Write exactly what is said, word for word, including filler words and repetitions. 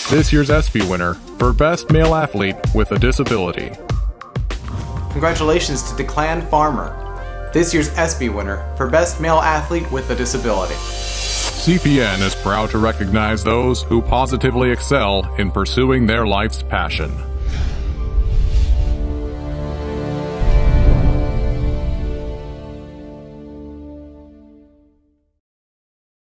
this year's ESPY winner for Best Male Athlete with a Disability. Congratulations to Declan Farmer, this year's ESPY winner for Best Male Athlete with a Disability. C P N is proud to recognize those who positively excel in pursuing their life's passion.